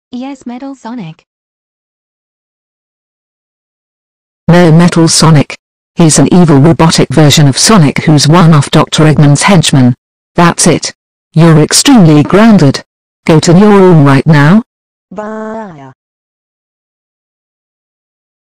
Yes, Metal Sonic. No, Metal Sonic. He's an evil robotic version of Sonic who's one of Dr. Eggman's henchmen. That's it. You're extremely grounded. Go to your room right now. Bye.